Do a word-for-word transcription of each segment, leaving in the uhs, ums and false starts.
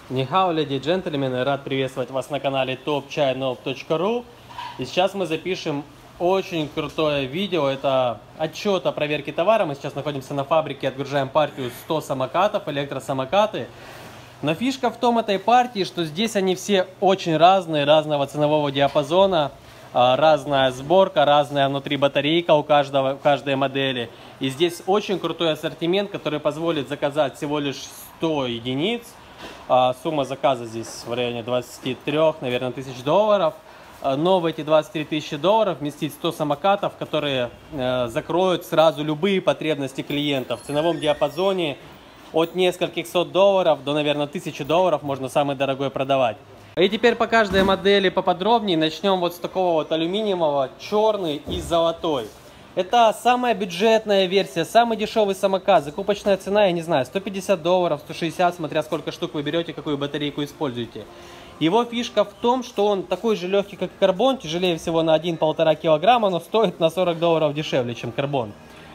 Нихао, леди и джентльмены, рад приветствовать вас на канале топ чайноб точка ру. И сейчас мы запишем очень крутое видео. Это отчет о проверке товара. Мы сейчас находимся на фабрике, отгружаем партию сто самокатов, электросамокаты. Но фишка в том этой партии, что здесь они все очень разные, разного ценового диапазона. Разная сборка, разная внутри батарейка у, каждого, у каждой модели. И здесь очень крутой ассортимент, который позволит заказать всего лишь сто единиц. Сумма заказа здесь в районе двадцати трёх, наверное, тысяч долларов. Но в эти двадцать три тысячи долларов вместить сто самокатов, которые э, закроют сразу любые потребности клиентов. В ценовом диапазоне от нескольких сот долларов до, наверное, тысячи долларов можно самый дорогой продавать. И теперь по каждой модели поподробнее. Начнем вот с такого вот алюминиевого, черный и золотой. Это самая бюджетная версия, самый дешевый самокат. Закупочная цена, я не знаю, сто пятьдесят долларов, сто шестьдесят, смотря сколько штук вы берете, какую батарейку используете. Его фишка в том, что он такой же легкий, как карбон, тяжелее всего на один-полтора килограмма, но стоит на сорок долларов дешевле, чем карбон.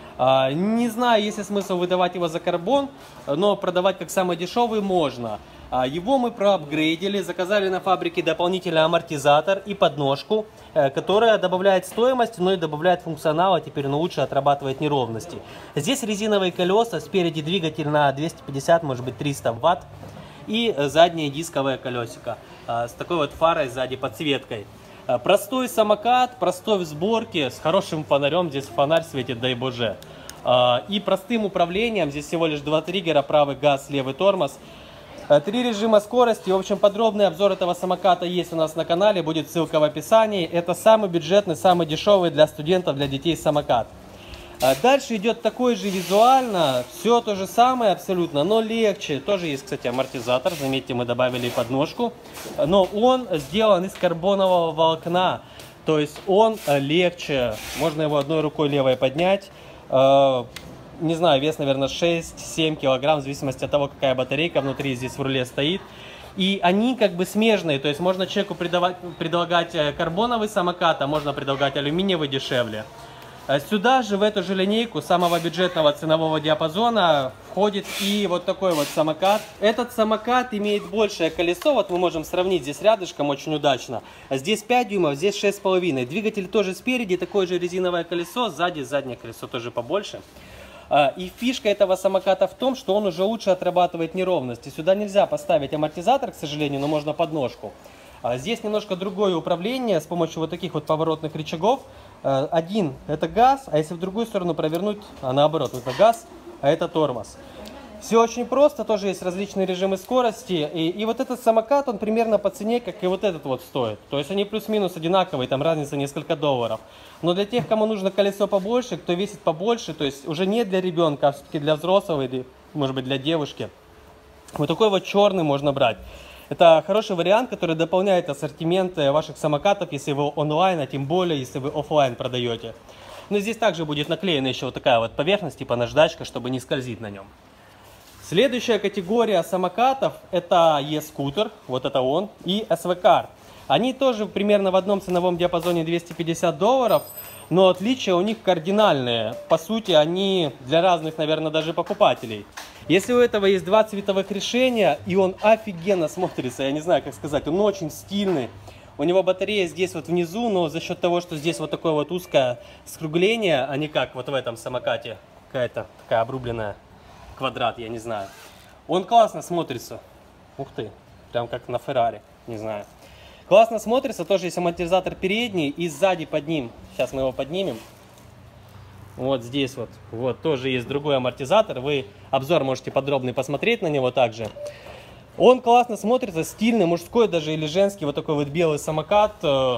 Не знаю, есть ли смысл выдавать его за карбон, но продавать как самый дешевый можно. Его мы проапгрейдили, заказали на фабрике дополнительный амортизатор и подножку, которая добавляет стоимость, но и добавляет функционала, теперь он лучше отрабатывает неровности. Здесь резиновые колеса, спереди двигатель на двести пятьдесят, может быть триста ватт, и заднее дисковое колесико с такой вот фарой сзади, подсветкой. Простой самокат, простой в сборке, с хорошим фонарем, здесь фонарь светит, дай боже. И простым управлением, здесь всего лишь два триггера, правый газ, левый тормоз. Три режима скорости. В общем, подробный обзор этого самоката есть у нас на канале, будет ссылка в описании. Это самый бюджетный, самый дешевый для студентов, для детей самокат. Дальше идет такой же визуально, все то же самое абсолютно, но легче. Тоже есть, кстати, амортизатор, заметьте, мы добавили подножку. Но он сделан из карбонового волокна, то есть он легче. Можно его одной рукой левой поднять. Не знаю, вес, наверное, шесть-семь килограмм, в зависимости от того, какая батарейка внутри здесь в руле стоит. И они как бы смежные, то есть можно человеку предавать, предлагать карбоновый самокат, а можно предлагать алюминиевый дешевле. Сюда же, в эту же линейку самого бюджетного ценового диапазона, входит и вот такой вот самокат. Этот самокат имеет большее колесо, вот мы можем сравнить здесь рядышком очень удачно. Здесь пять дюймов, здесь шесть с половиной. Двигатель тоже спереди, такое же резиновое колесо, сзади заднее колесо тоже побольше. И фишка этого самоката в том, что он уже лучше отрабатывает неровности. Сюда нельзя поставить амортизатор, к сожалению, но можно подножку. Здесь немножко другое управление с помощью вот таких вот поворотных рычагов. Один это газ, а если в другую сторону провернуть, а наоборот, это газ, а это тормоз. Все очень просто, тоже есть различные режимы скорости. И, и вот этот самокат, он примерно по цене, как и вот этот вот стоит. То есть они плюс-минус одинаковые, там разница несколько долларов. Но для тех, кому нужно колесо побольше, кто весит побольше, то есть уже не для ребенка, а все-таки для взрослого или, может быть, для девушки, вот такой вот черный можно брать. Это хороший вариант, который дополняет ассортимент ваших самокатов, если вы онлайн, а тем более, если вы офлайн продаете. Но здесь также будет наклеена еще вот такая вот поверхность, типа наждачка, чтобы не скользить на нем. Следующая категория самокатов это e-скутер, вот это он, и эс ви кар. Они тоже примерно в одном ценовом диапазоне двести пятьдесят долларов, но отличия у них кардинальные. По сути, они для разных, наверное, даже покупателей. Если у этого есть два цветовых решения, и он офигенно смотрится, я не знаю, как сказать, он очень стильный. У него батарея здесь вот внизу, но за счет того, что здесь вот такое вот узкое скругление, а не как вот в этом самокате, какая-то такая обрубленная квадрат, я не знаю. Он классно смотрится. Ух ты, прям как на Феррари, не знаю. Классно смотрится, тоже есть амортизатор передний и сзади под ним. Сейчас мы его поднимем. Вот здесь вот, вот тоже есть другой амортизатор. Вы обзор можете подробный посмотреть на него также. Он классно смотрится, стильный, мужской даже или женский, вот такой вот белый самокат.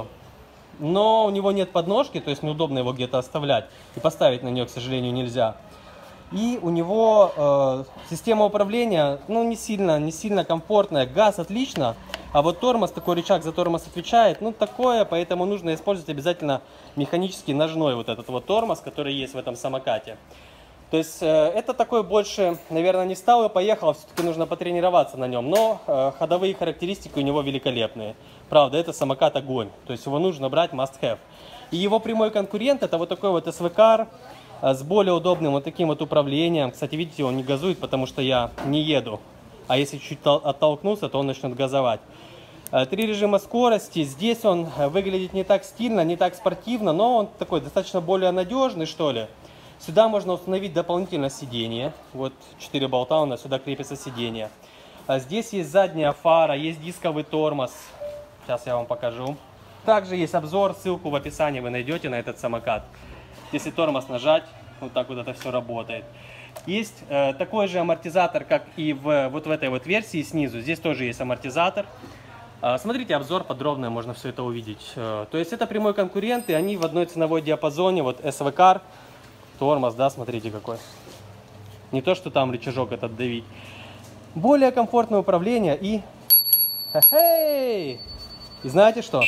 Но у него нет подножки, то есть неудобно его где-то оставлять. И поставить на нее, к сожалению, нельзя. И у него э, система управления, ну, не сильно, не сильно комфортная. Газ отлично, а вот тормоз, такой рычаг за тормоз отвечает, ну, такое, поэтому нужно использовать обязательно механический ножной вот этот вот тормоз, который есть в этом самокате. То есть э, это такой больше, наверное, не встал и поехал, все-таки нужно потренироваться на нем, но э, ходовые характеристики у него великолепные. Правда, это самокат огонь, то есть его нужно брать must have. И его прямой конкурент это вот такой вот эс ви кар, с более удобным вот таким вот управлением. Кстати, видите, он не газует, потому что я не еду. а если чуть оттолкнуться, то он начнет газовать. Три режима скорости. Здесь он выглядит не так стильно, не так спортивно, но он такой достаточно более надежный, что ли. Сюда можно установить дополнительно сиденье. Вот четыре болта у нас, сюда крепится сиденье. А здесь есть задняя фара, есть дисковый тормоз. Сейчас я вам покажу. Также есть обзор, ссылку в описании вы найдете на этот самокат. Если тормоз нажать, вот так вот это все работает. Есть э, такой же амортизатор, как и в, вот в этой вот версии снизу. Здесь тоже есть амортизатор. Э, смотрите обзор подробно, можно все это увидеть. Э, то есть это прямой конкурент, и они в одной ценовой диапазоне. Вот эс ви кар, тормоз, да, смотрите какой. Не то, что там рычажок этот давить. Более комфортное управление и... Хе-хей! И знаете что?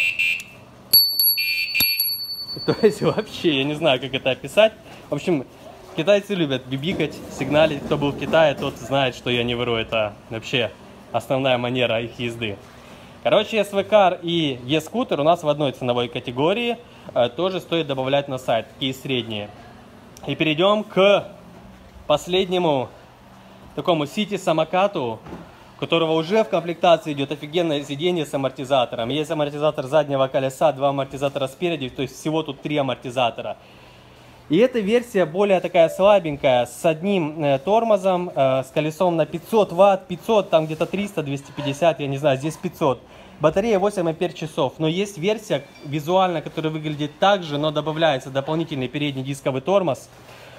То есть вообще, я не знаю, как это описать. В общем, китайцы любят бибикать, сигналить. Кто был в Китае, тот знает, что я не вру. Это вообще основная манера их езды. Короче, эс ви кар и e-скутер у нас в одной ценовой категории. Тоже стоит добавлять на сайт, такие средние. И перейдем к последнему такому сити-самокату, у которого уже в комплектации идет офигенное сиденье с амортизатором. Есть амортизатор заднего колеса, два амортизатора спереди, то есть всего тут три амортизатора. И эта версия более такая слабенькая, с одним э, тормозом, э, с колесом на пятьсот ватт, пятьсот, там где-то триста, двести пятьдесят, я не знаю, здесь пятьсот. Батарея восемь ампер часов, но есть версия визуально, которая выглядит так же, но добавляется дополнительный передний дисковый тормоз.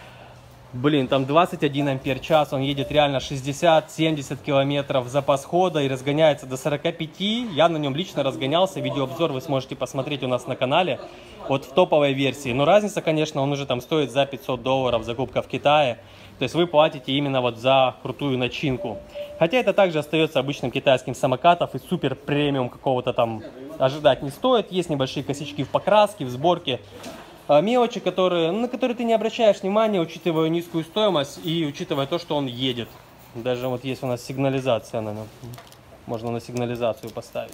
Блин, там двадцать один ампер час, он едет реально шестьдесят-семьдесят километров запас хода и разгоняется до сорока пяти. Я на нем лично разгонялся, видеообзор вы сможете посмотреть у нас на канале. Вот в топовой версии. Но разница, конечно, он уже там стоит за пятьсот долларов, закупка в Китае. То есть вы платите именно вот за крутую начинку. Хотя это также остается обычным китайским самокатом, и супер премиум какого-то там ожидать не стоит. Есть небольшие косячки в покраске, в сборке. Мелочи, которые, на которые ты не обращаешь внимания, учитывая низкую стоимость и учитывая то, что он едет. Даже вот есть у нас сигнализация на нем. Можно на сигнализацию поставить.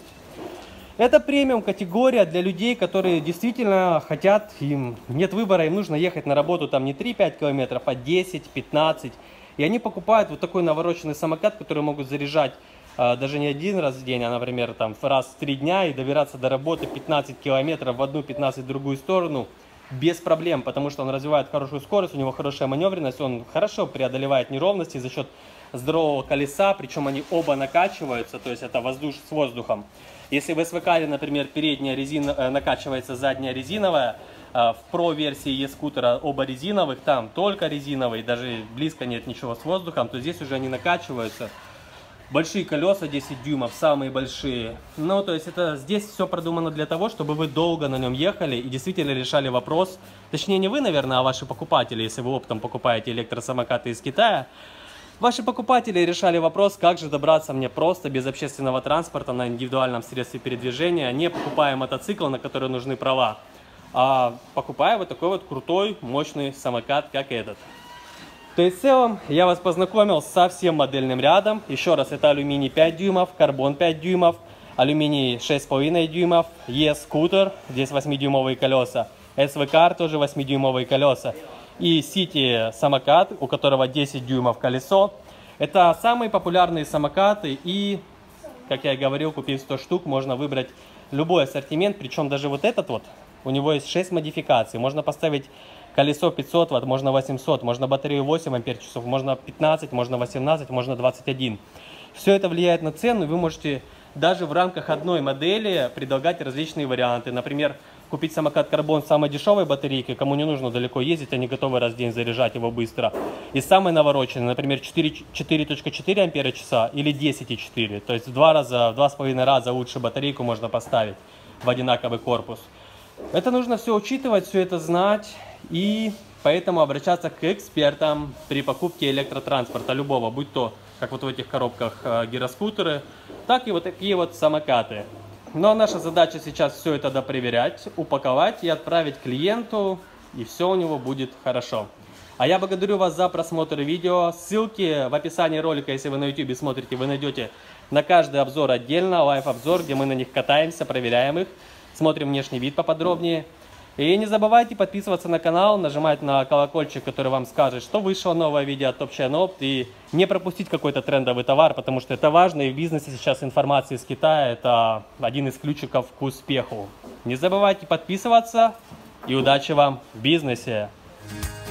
Это премиум категория для людей, которые действительно хотят, им нет выбора, им нужно ехать на работу там не три-пять километров, а десять-пятнадцать. И они покупают вот такой навороченный самокат, который могут заряжать а, даже не один раз в день, а, например, там раз в три дня и добираться до работы пятнадцать километров в одну, пятнадцать в другую сторону. Без проблем, потому что он развивает хорошую скорость, у него хорошая маневренность, он хорошо преодолевает неровности за счет здорового колеса, причем они оба накачиваются, то есть это воздух с воздухом. Если в эс ви кар, например, передняя резина э, накачивается, задняя резиновая, э, в Pro-версии e-скутера оба резиновых, там только резиновый, даже близко нет ничего с воздухом, то здесь уже они накачиваются. Большие колеса, десять дюймов, самые большие. Ну, то есть это здесь все продумано для того, чтобы вы долго на нем ехали и действительно решали вопрос. Точнее, не вы, наверное, а ваши покупатели, если вы оптом покупаете электросамокаты из Китая. Ваши покупатели решали вопрос, как же добраться мне просто, без общественного транспорта, на индивидуальном средстве передвижения, не покупая мотоцикл, на который нужны права, а покупая вот такой вот крутой, мощный самокат, как этот. То есть в целом я вас познакомил со всем модельным рядом. Еще раз, это алюминий пять дюймов, карбон пять дюймов, алюминий шесть с половиной дюймов, e-скутер, здесь восьмидюймовые колеса, эс ви кар тоже восьмидюймовые колеса. И City самокат, у которого десять дюймов колесо. Это самые популярные самокаты. И, как я и говорил, купив сто штук, можно выбрать любой ассортимент. Причем даже вот этот вот, у него есть шесть модификаций. Можно поставить колесо пятьсот ватт, можно восемьсот, можно батарею восемь ампер часов, можно пятнадцать, можно восемнадцать, можно двадцать один. Все это влияет на цену, и вы можете даже в рамках одной модели предлагать различные варианты. Например, купить самокат карбон с самой дешевой батарейкой, кому не нужно далеко ездить, они готовы раз в день заряжать его быстро. И самый навороченный, например, четыре и четыре ампера часа или десять и четыре. То есть в два раза, в два с половиной раза лучше батарейку можно поставить в одинаковый корпус. Это нужно все учитывать, все это знать, и поэтому обращаться к экспертам при покупке электротранспорта любого, будь то, как вот в этих коробках гироскутеры, так и вот такие вот самокаты. Но наша задача сейчас все это допроверять, упаковать и отправить клиенту, и все у него будет хорошо. А я благодарю вас за просмотр видео. Ссылки в описании ролика, если вы на ютубе смотрите, вы найдете на каждый обзор отдельно, лайв-обзор, где мы на них катаемся, проверяем их, смотрим внешний вид поподробнее. И не забывайте подписываться на канал, нажимать на колокольчик, который вам скажет, что вышло новое видео от Top China Opt, и не пропустить какой-то трендовый товар, потому что это важно, и в бизнесе сейчас информация из Китая – это один из ключиков к успеху. Не забывайте подписываться, и удачи вам в бизнесе!